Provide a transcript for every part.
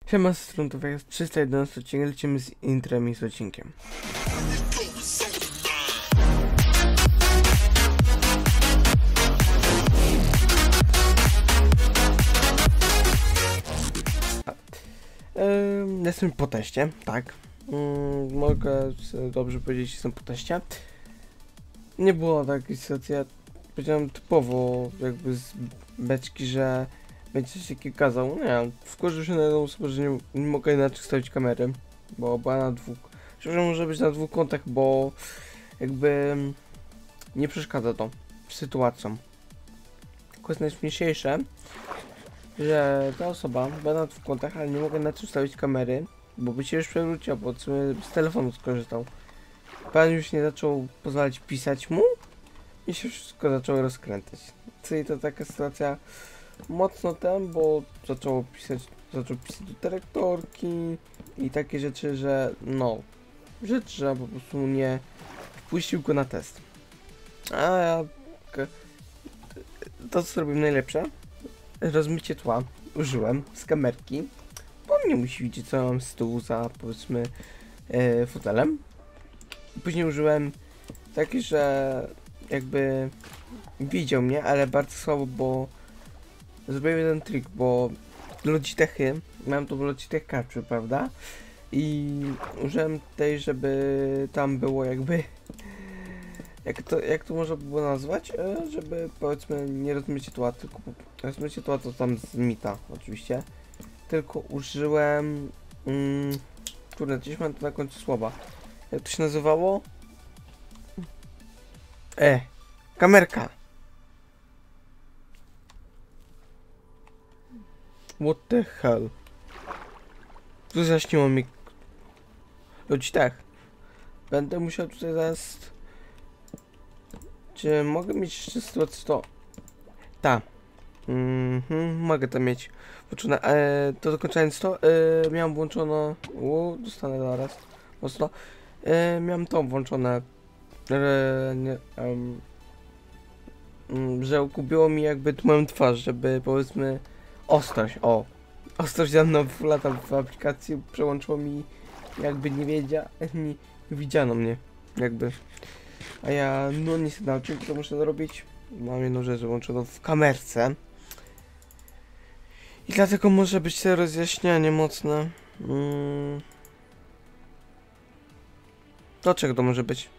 Siema, z strony to jest 311 odcinek, lecimy z intrem i z odcinkiem. Jestem po teście, tak. Mogę dobrze powiedzieć, że jestem po teście. Nie było takiej sytuacji, ja powiedziałem typowo jakby z beczki, że będzie coś takiego kazał. Nie, wkurzył się na jedną osobę, że nie mogę inaczej stawić kamery, bo była na dwóch. Szczerze, może być na dwóch kątach, bo jakby nie przeszkadza to sytuacjom. Tylko jest najśmieszniejsze, że ta osoba była na dwóch kątach, ale nie mogę inaczej ustawić kamery, bo by się już przewróciła, bo z telefonu skorzystał. Pan już nie zaczął pozwalać pisać mu i się wszystko zaczęło rozkręcać. Czyli to taka sytuacja mocno tam, bo zaczął pisać do dyrektorki i takie rzeczy, że że po prostu nie wpuścił go na test. A ja to, co zrobiłem najlepsze, rozmycie tła użyłem z kamerki, bo nie musi widzieć, co mam z tyłu za, powiedzmy, fotelem. Później użyłem taki, że jakby widział mnie, ale bardzo słabo, bo zrobiłem jeden trik, bo Logitechy, mam tu Logitech Capture, prawda? I użyłem tej, żeby tam było jakby, jak to można było nazwać, żeby powiedzmy nie rozmycie tła, tylko rozmycie tła to tam z mita oczywiście, tylko użyłem, kurde, gdzieś mam to na końcu słowa, jak to się nazywało? Kamerka. What the hell? Tu zaśniło mi Logitech. Będę musiał tutaj zaraz... Czy mogę mieć jeszcze sytuację to... Ta. Mogę to mieć włączone. To dokończając to, miałem włączono... dostanę zaraz. Mocno. Miałem to włączone. Że gubiło mi jakby tu moją twarz, żeby powiedzmy ostrość, ostrość za mną lata w aplikacji, przełączyło mi jakby nie widziano mnie, jakby. A ja niestety na odcinku to muszę zrobić. Mam jedną rzecz włączoną w kamerce. I dlatego może być to rozjaśnianie mocne. Dlaczego to może być?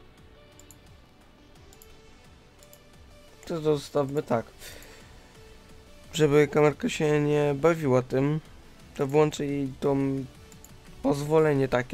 To zostawmy tak. Żeby kamerka się nie bawiła tym, to włączę jej to pozwolenie takie.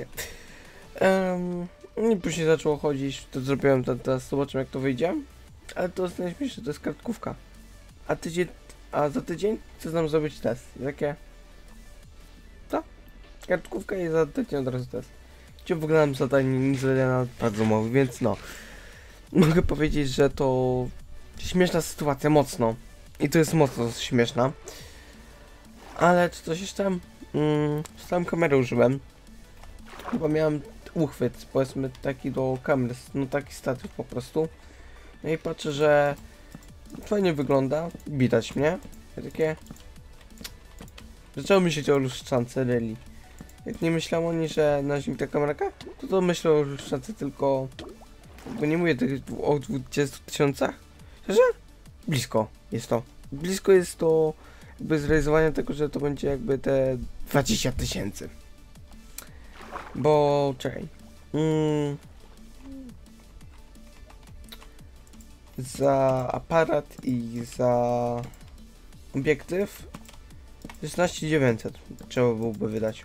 I później zaczęło chodzić, to zrobiłem teraz, zobaczymy jak to wyjdzie. Ale to jest najśmieszniejsze, to jest kartkówka. A za tydzień chcę nam zrobić test. I takie... To? Kartkówka i za tydzień od razu test. Gdzie w ogóle nam zadanie, nic zadania bardzo mało, więc mogę powiedzieć, że to śmieszna sytuacja, mocno. I to jest mocno śmieszna. Ale czy coś jeszcze? Tam kamerę użyłem. Chyba miałem uchwyt, powiedzmy taki do kamery, taki statyw po prostu. No i patrzę, że fajnie wygląda, widać mnie. Ja takie... Zacząłem myśleć o lustrzance, really. Jak nie myślałem oni, że na ziemi ta kamerka, to myślę o lustrzance tylko... Bo nie mówię o 20 000. Szczerze? Blisko jest to. Blisko jest to jakby zrealizowania tego, że to będzie jakby te 20 000. Bo czekaj. Za aparat i za obiektyw 16 900 trzeba byłoby wydać.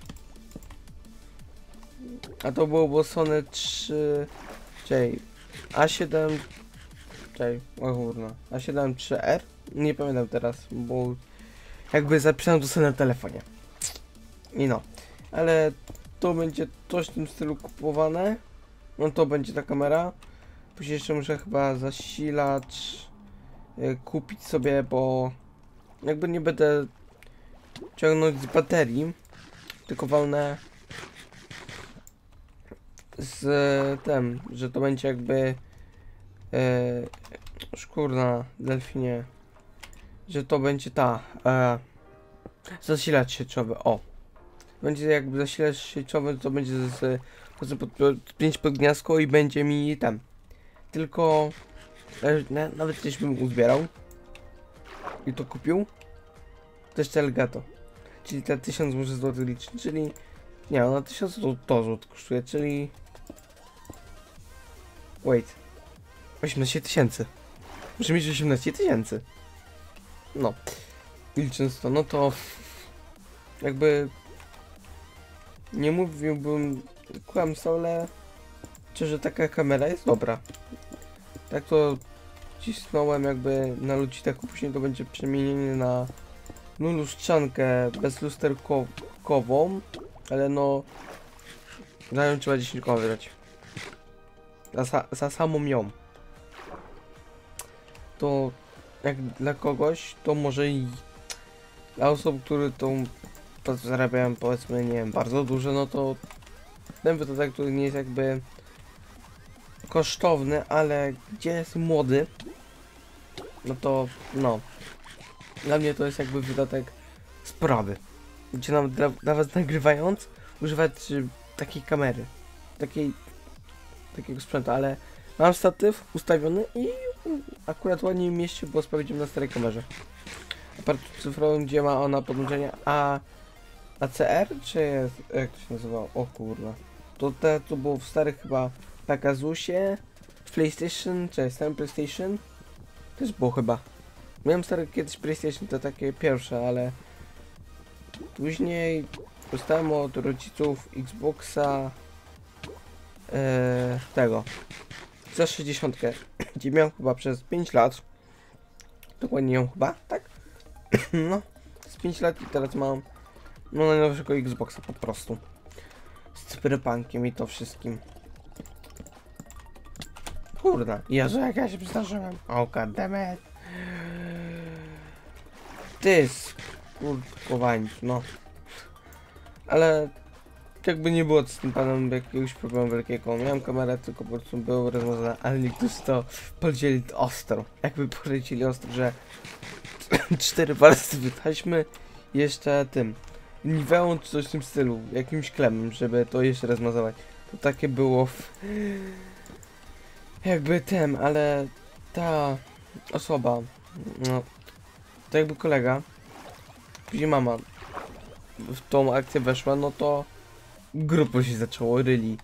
A to byłoby Sony 3... Czekaj. A7... Czekaj, A7 3R? Nie pamiętam teraz, bo jakby zapisałem to sobie na telefonie. I ale to będzie coś w tym stylu kupowane. No to będzie ta kamera. Później jeszcze muszę chyba zasilacz kupić sobie, bo jakby nie będę ciągnąć z baterii, tylko walnę z tym, że to będzie jakby szkurna delfinie, że to będzie zasilacz sieciowy, Będzie jakby zasilacz sieciowy, to będzie z 5 pod gniazdko i będzie mi tam. Tylko nawet też bym uzbierał i to kupił. To jeszcze Elgato. Czyli te 1000 może złotych liczy, czyli nie, ona 1000 to złotych kosztuje, czyli wait, 18 000. Muszę mieć 18 000. No, licząc to, no to jakby nie mówiłbym kłamstwa, ale że taka kamera jest dobra. Tak to cisnąłem jakby na lucitek, później to będzie przemienienie na no lustrzankę bezlusterkową, ale no za nią trzeba 10 koła wydać. Za samą ją. To jak dla kogoś, to może i dla osób, które tą zarabiają powiedzmy, nie wiem, bardzo dużo, no to ten wydatek, który nie jest jakby kosztowny, ale gdzie jest młody, no to no. Dla mnie to jest jakby wydatek sprawy. Gdzie nawet nagrywając używać takiej kamery. Takiego sprzętu, ale mam statyw ustawiony i akurat ładnie mi mieści, bo sprawdziłem na starej kamerze. Aparat cyfrowym, gdzie ma ona podłączenie ACR, czy jest, jak to się nazywało? O kurwa. To było w starych chyba Pegasusie, PlayStation, czy starym PlayStation? Też było chyba. Miałem stary kiedyś PlayStation, to takie pierwsze, ale później dostałem od rodziców Xboxa tego za 60, gdzie miałem chyba przez 5 lat. Dokładnie ją chyba, tak? No, z 5 lat i teraz mam no najnowszego Xboxa po prostu. Z cyberpunkiem i to wszystkim. Kurna, Jezu, jak ja się przestraszyłem. O, goddammit. Ty skurkowańcz, no. Ale jakby nie było z tym panem jakiegoś problemu wielkiego. Miałem kamerę, tylko po prostu było rozwiązane, ale niektórzy to polecieli ostro. Jakby polecieli ostro, że 4 warstwy taśmy jeszcze tym niwełą czy coś w tym stylu, jakimś klemem, żeby to jeszcze rozmazować. To takie było jakby tym, ale ta osoba, no, to jakby kolega, później mama w tą akcję weszła, no to grupo się zaczęło, ryli.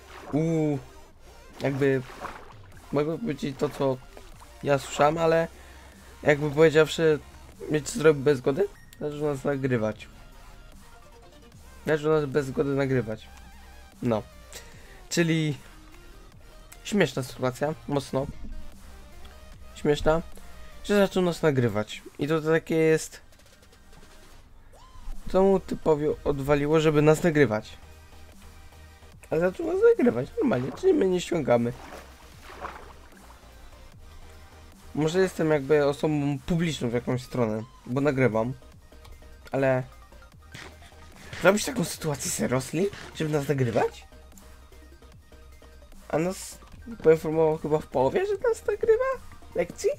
Jakby mogę powiedzieć to, co ja słyszałem, ale jakby powiedziawszy, wiecie co zrobił bez zgody? Zaczął nas nagrywać. Zaczął nas bez zgody nagrywać. No. Czyli śmieszna sytuacja, mocno. Śmieszna, że zaczął nas nagrywać. I to takie jest... Co mu typowi odwaliło, żeby nas nagrywać. Ale zaczął nas nagrywać normalnie, czyli my nie ściągamy. Może jestem jakby osobą publiczną w jakąś stronę, bo nagrywam. Ale... Zrobić taką sytuację seriously, żeby nas nagrywać? A nas poinformował chyba w połowie, że nas nagrywa lekcji?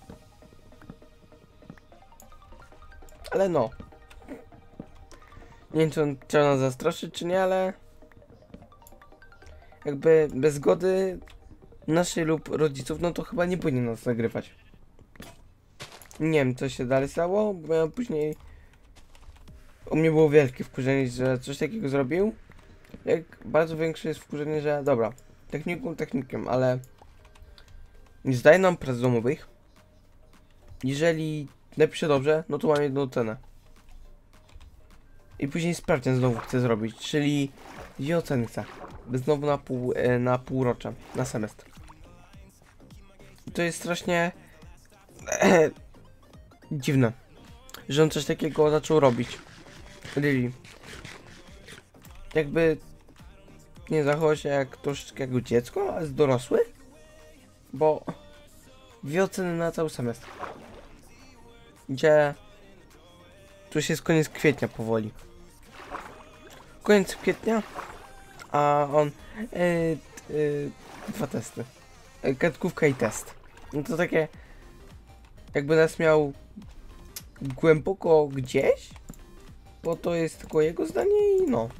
Ale no. Nie wiem, czy on chciał nas zastraszyć, czy nie, ale... Jakby bez zgody naszej lub rodziców, no to chyba nie powinien nas nagrywać. Nie wiem, co się dalej stało, bo miałem później... U mnie było wielkie wkurzenie, że coś takiego zrobił. Jak bardzo większe jest wkurzenie, że dobra, technikiem, ale nie zdaje nam prac domowych. Jeżeli napisze dobrze, no to mam jedną cenę. I później sprawdzian znowu chcę zrobić, czyli 2 oceny chcę. Znowu na półrocze, na semestr. I to jest strasznie dziwne, że on coś takiego zaczął robić. Really. Jakby nie zachował się jak troszeczkę jak dziecko, ale jest dorosły. Bo 2 oceny na cały semestr. Gdzie tu jest koniec kwietnia powoli. Koniec kwietnia, a on 2 testy. Kartkówka i test. No to takie jakby nas miał głęboko gdzieś bo to jest tylko jego zdanie i no.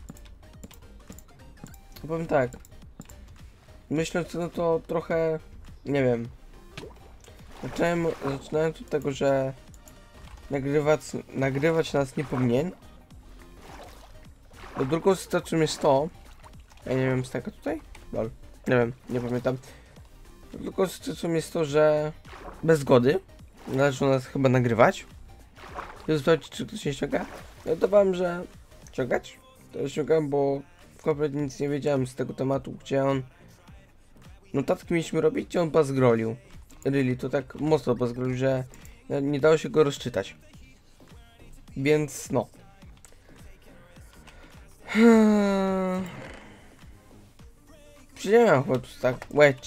Powiem tak. Myśląc, no to trochę, nie wiem. Zaczynałem od tego, że nagrywać nas nie powinien. Bo drugą sytuacją jest to, ja nie wiem, staka tutaj? Lol. Nie wiem, nie pamiętam. Drugą sytuacją jest to, że bez zgody należy nas chyba nagrywać. I zobaczyć, czy ktoś się ściąga. Ja dawałem, że ściągać. To ściągałem, bo kompletnie nic nie wiedziałem z tego tematu, gdzie on notatki mieliśmy robić, gdzie on bazgrolił. Really, to tak mocno bazgrolił, że nie dało się go rozczytać. Więc no. Przyjechałem chyba tu tak. Wait,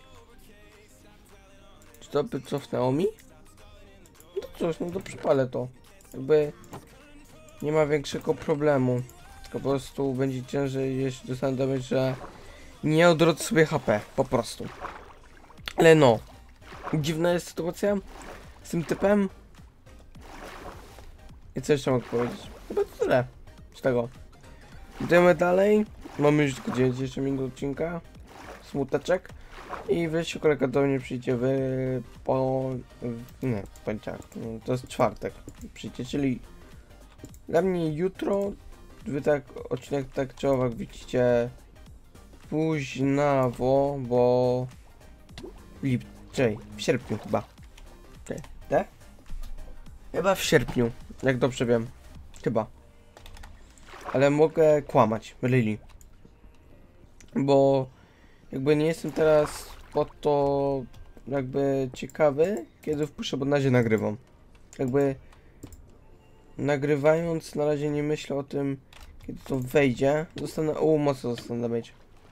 czy to by cofnęło mi? No to coś, no to przypalę to. Jakby nie ma większego problemu. Tylko po prostu będzie ciężej, jeśli dostanę damage, że nie odrodzę sobie HP. Po prostu. Ale no. Dziwna jest sytuacja z tym typem. I co jeszcze mogę powiedzieć? Chyba to tyle z tego. Idziemy dalej. Mamy już tylko 9 minut odcinka. Smuteczek. I wreszcie kolega do mnie przyjdzie nie, poniedziałek. To jest czwartek. Przyjdzie, czyli dla mnie jutro. Wy tak odcinek tak czy owak widzicie późnawo, bo w sierpniu chyba. Tak? Chyba w sierpniu, jak dobrze wiem. Chyba. Ale mogę kłamać, really. Bo jakby nie jestem teraz po to jakby ciekawy, kiedy wpuszczę, bo na razie nagrywam. Jakby nagrywając na razie nie myślę o tym, kiedy to wejdzie. Mocno zostanę mieć.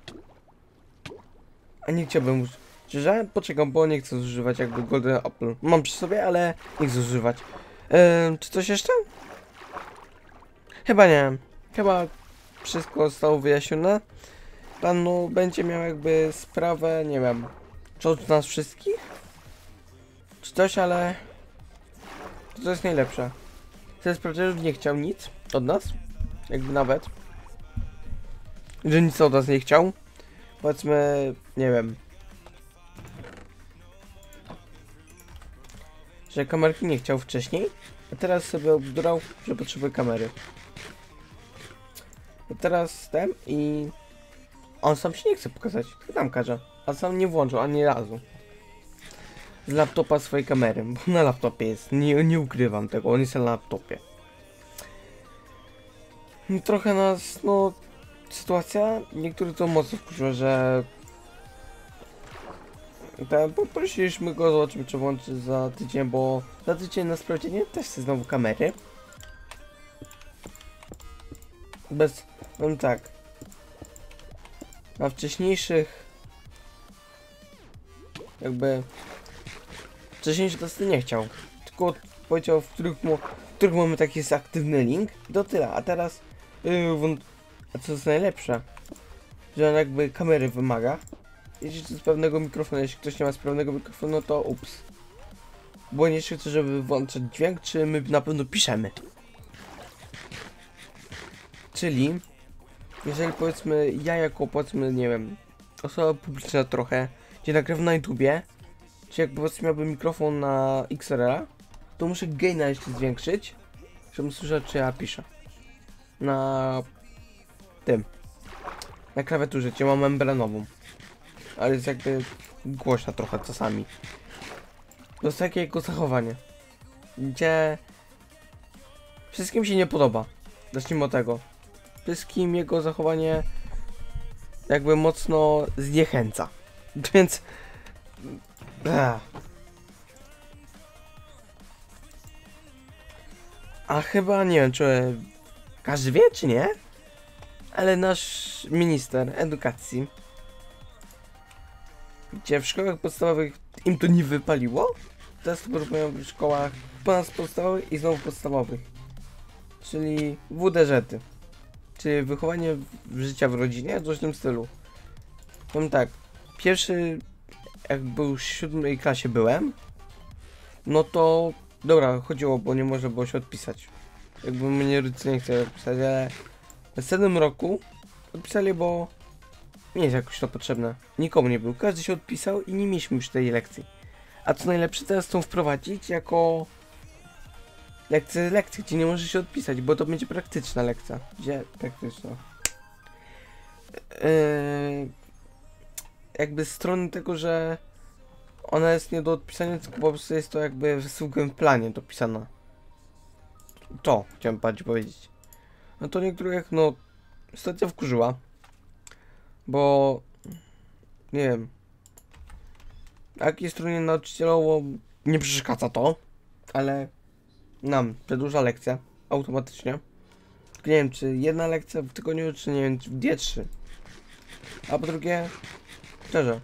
A nie chciałbym, szczerze, poczekam, bo nie chcę zużywać jakby Golden Apple. Mam przy sobie, ale nie chcę zużywać. Czy coś jeszcze? Chyba nie. Chyba wszystko zostało wyjaśnione. Pan no, będzie miał jakby sprawę, nie wiem, czy od nas wszystkich? Czy coś, ale to jest najlepsze. Chcę sprawdzić, że nie chciał nic od nas. Jakby nawet. Że nic od nas nie chciał. Powiedzmy, nie wiem. Że kamerki nie chciał wcześniej, a teraz sobie obzdurał, że potrzebuje kamery. A teraz ten i on sam się nie chce pokazać, tylko tam każe. A sam nie włączył ani razu z laptopa swojej kamery, bo na laptopie jest, nie ukrywam tego, on jest na laptopie. Trochę nas, no, sytuacja, niektórych to mocno wkurzyło, że poprosiliśmy go, zobaczymy czy włączy za tydzień, bo za tydzień na sprawdzienie też chcę znowu kamery. Powiem tak, na wcześniejszych wcześniejsze testy nie chciał, tylko powiedział, w których mamy taki jest aktywny link i to tyle, a teraz a co jest najlepsze, że on jakby kamery wymaga, jeśli z pewnego mikrofonu, jeśli ktoś nie ma sprawnego mikrofonu, to ups, bo nie chcę, żeby włączać dźwięk, czy my na pewno piszemy. Czyli jeżeli powiedzmy ja jako powiedzmy, nie wiem, osoba publiczna trochę, gdzie nagrywam na YouTubie, czy jak powiedzmy miałbym mikrofon na XLR, to muszę gaina jeszcze zwiększyć, żebym słyszał, czy ja piszę. Na klawiaturze, gdzie mam membranową. Ale jest jakby głośna trochę czasami. To jest takie jego zachowanie, gdzie wszystkim się nie podoba. Zacznijmy od tego. Wszystkim jego zachowanie jakby mocno zniechęca. Więc a chyba nie wiem, czy każdy wie, czy nie, ale nasz minister edukacji, gdzie w szkołach podstawowych im to nie wypaliło, teraz to proponują w szkołach ponadpodstawowych i znowu podstawowych, czyli WDŻ-ty, czyli wychowanie życia w rodzinie, coś w tym stylu. Powiem tak, pierwszy, jak był w 7. klasie byłem, no to dobra, chodziło, bo nie można było się odpisać. jakby mnie rodzice nie chcieli odpisać, ale w następnym roku odpisali, bo nie jest jakoś to potrzebne. Nikomu nie był, każdy się odpisał i nie mieliśmy już tej lekcji. A co najlepsze, teraz chcą wprowadzić jako lekcję, gdzie nie możesz się odpisać, bo to będzie praktyczna lekcja. Gdzie praktyczna? Jakby z strony tego, że ona jest nie do odpisania, tylko po prostu jest to jakby w planie dopisana. To chciałem bardziej powiedzieć. No to niektórych, no, sytuacja wkurzyła, bo nie wiem, jakiej stronie nauczycielowo nie przeszkadza to, ale nam przedłuża lekcja automatycznie. Nie wiem, czy jedna lekcja w tygodniu, czy nie wiem, czy dwie, trzy. A po drugie, szczerze,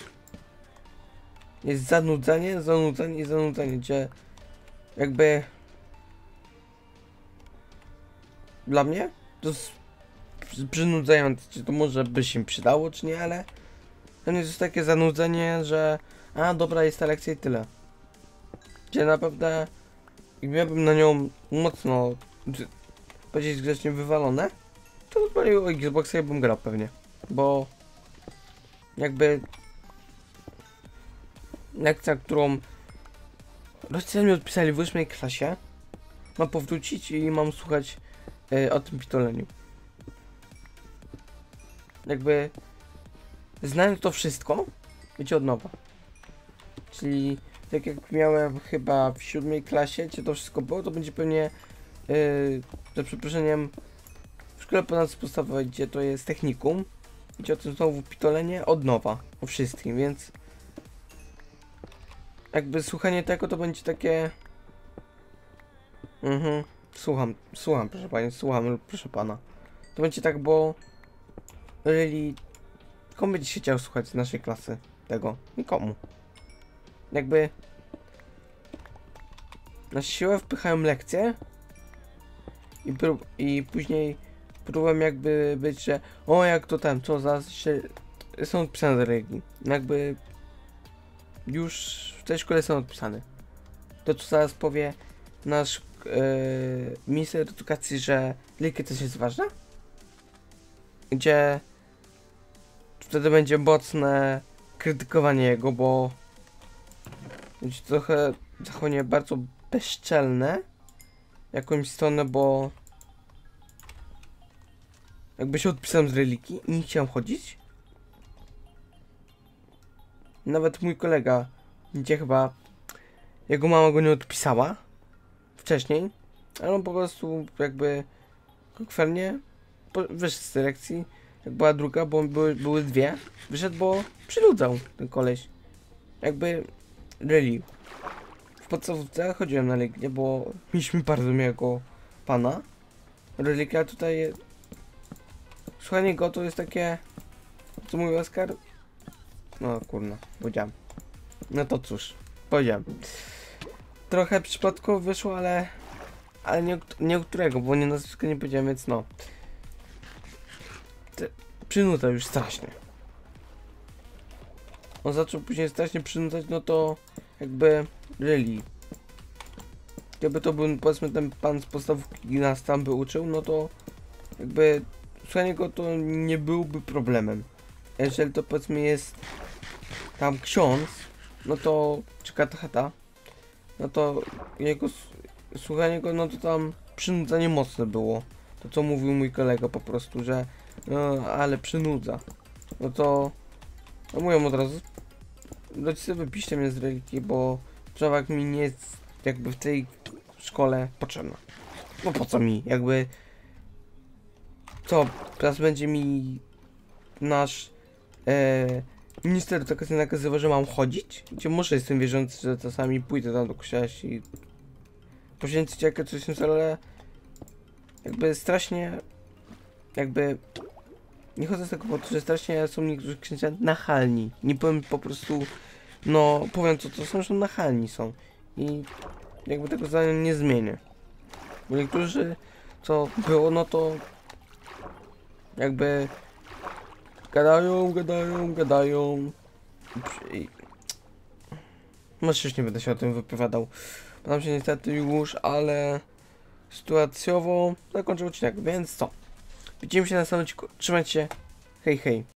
jest zanudzenie, gdzie jakby dla mnie to jest przynudzające, czy to może by się przydało, czy nie, ale to nie jest takie zanudzenie, że a dobra, jest ta lekcja i tyle. Gdzie naprawdę jak miałbym na nią mocno powiedzieć grzecznie wywalone, to odpalił Xboxa i bym grał pewnie, bo jakby lekcja, którą rodzice mi odpisali w 8 klasie, ma powrócić i mam słuchać o tym pitoleniu. Jakby znając to wszystko, będzie od nowa. Czyli tak jak miałem chyba w 7 klasie, gdzie to wszystko było, to będzie pewnie za przeproszeniem w szkole ponadpodstawowej, gdzie to jest technikum, gdzie o tym znowu pitolenie od nowa, o wszystkim, więc jakby słuchanie tego to będzie takie słucham proszę pani, słucham proszę pana. To będzie tak, bo jeżeli komu będzie się chciał słuchać z naszej klasy tego? Nikomu. Jakby na siłę wpychają lekcje i później próbują jakby być, że o jak to tam, co za się są odpisane z religii. Jakby już w tej szkole są odpisane. To co zaraz powie nasz minister edukacji, że religia też jest ważna? Gdzie wtedy będzie mocne krytykowanie jego, bo będzie trochę zachowanie bardzo bezczelne w jakąś stronę, bo jakby się odpisałem z religii i nie chciałem chodzić. Nawet mój kolega, gdzie chyba jego mama go nie odpisała wcześniej, ale on po prostu jakby kokwernie wyszedł z tej lekcji, jak była druga, bo były dwie, wyszedł, bo przynudzał ten koleś. Jakby religię. W podstawówce chodziłem na religię, bo mieliśmy bardzo miłego pana. Religia tutaj, słuchanie go to jest takie, co mówi Oskar? No kurna, powiedziałem. No to cóż, powiedziałem. Trochę przypadkowo wyszło, ale nie którego, bo nie nazwiska nie powiedziałem, więc no. Przynudzał już strasznie. On zaczął później strasznie przynudzać, no to jakby religii. Jakby to był, powiedzmy, ten pan z podstawówki nas tam by uczył, no to jakby słuchanie go to nie byłby problemem. Jeżeli to, powiedzmy, jest tam ksiądz, no to czy katecheta, no to jego słuchanie go, no to tam przynudzanie mocne było. To co mówił mój kolega po prostu, że no, ale przynudza. No to no mówią od razu, rodzice wypiszcie mnie z religii, bo sprawa mi nie jest jakby w tej szkole potrzebna. No po co mi? Jakby co, teraz będzie mi nasz minister edukacji nakazywał, że mam chodzić? Gdzie muszę, jestem wierzący, że czasami pójdę tam do kościoła i poświęcić jakieś coś, ale jakby strasznie jakby nie chodzę z tego powodu, że strasznie są niektórzy księcia nachalni. Nie powiem po prostu, no powiem co to są, że nachalni są. I jakby tego zdania nie zmienię. Bo niektórzy, co było, no to jakby gadają. Może już nie będę się o tym wypowiadał. Mam się niestety już, ale sytuacjowo zakończę odcinek, więc co? Widzimy się na następnym odcinku. Trzymajcie się. Hej, hej.